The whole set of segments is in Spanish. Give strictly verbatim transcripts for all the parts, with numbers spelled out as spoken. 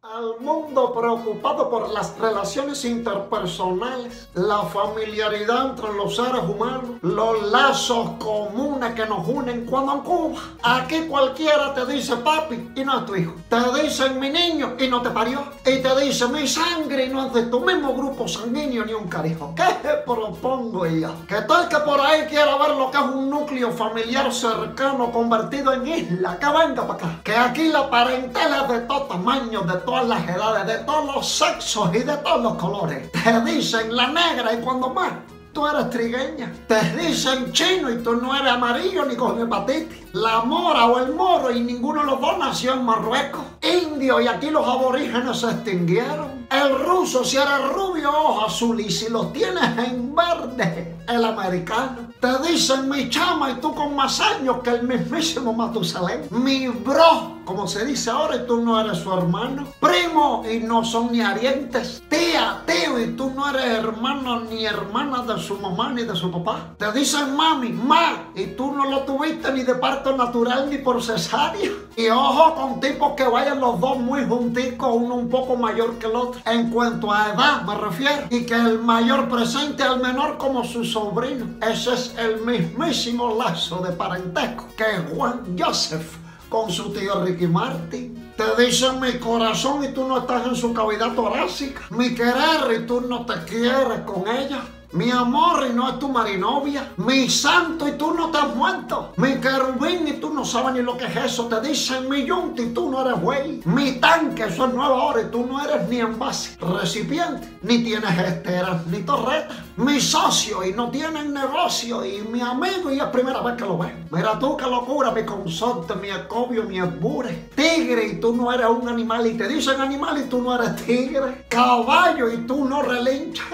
Al mundo preocupado por las relaciones interpersonales, la familiaridad entre los seres humanos, los lazos comunes que nos unen cuando en Cuba. Aquí cualquiera te dice papi y no es tu hijo. Te dicen mi niño y no te parió. Y te dice mi sangre y no es de tu mismo grupo sanguíneo ni un carijo. ¿Qué te propongo yo? Que tal que por ahí quiera ver lo que es un núcleo familiar cercano convertido en isla. Que venga para acá. Que aquí la parentela es de todo tamaño, de todo las edades, de todos los sexos y de todos los colores. Te dicen la negra y cuando más tú eres trigueña. Te dicen chino y tú no eres amarillo ni con hepatitis. La mora o el moro y ninguno de los dos nació en Marruecos. Indio y aquí los aborígenes se extinguieron. El ruso si eres rubio ojo azul y si los tienes en verde, el americano. Te dicen mi chama y tú con más años que el mismísimo Matusalén. Mi bro, como se dice ahora, y tú no eres su hermano. Primo y no son ni arientes. Tía, tío y tú no eres hermano ni hermana de su mamá ni de su papá. Te dicen mami, ma y tú no lo tuviste ni de parto natural ni por cesárea. Y ojo con tipos que vayan los dos muy junticos, uno un poco mayor que el otro. En cuanto a edad me refiero. Y que el mayor presente al menor como su sobrino. Ese es el mismísimo lazo de parentesco que Juan Joseph con su tío Ricky Martin. Te dicen mi corazón y tú no estás en su cavidad torácica. Mi querer y tú no te quieres con ella. Mi amor y no es tu marinovia. Mi santo y tú no te has muerto. Mi querubín y tú no sabes ni lo que es eso. Te dicen mi yunta y tú no eres güey. Mi tanque, eso es nueva hora y tú no eres ni envase, recipiente, ni tienes esteras ni torretas. Mi socio y no tienen negocio. Y mi amigo y es primera vez que lo ves. Mira tú qué locura, mi consorte, mi escobio, mi esbure. Tigre y tú no eres un animal y te dicen animal y tú no eres tigre. Caballo y tú no relinchas.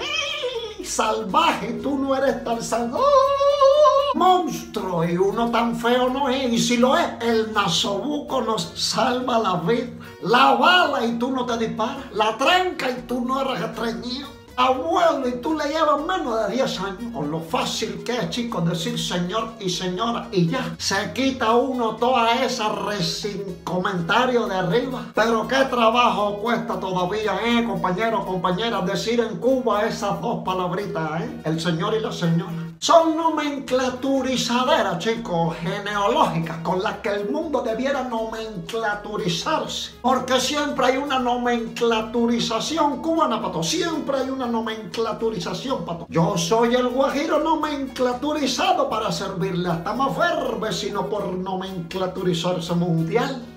Salvaje, tú no eres tan salvaje. Monstruo y uno tan feo no es. Y si lo es, el nasobuco nos salva la vida. La bala y tú no te disparas. La tranca y tú no eres estreñido. Abuelo y tú le llevas menos de diez años. Con lo fácil que es, chicos, decir señor y señora y ya. Se quita uno toda esa sin comentario de arriba. Pero qué trabajo cuesta todavía, eh, compañeros, compañeras, decir en Cuba esas dos palabritas, eh. El señor y la señora. Son nomenclaturizaderas, chicos, genealógicas, con las que el mundo debiera nomenclaturizarse. Porque siempre hay una nomenclaturización cubana, pato. Siempre hay una nomenclaturización, pato. Yo soy el guajiro nomenclaturizado para servirle hasta más verbe, sino por nomenclaturizarse mundial.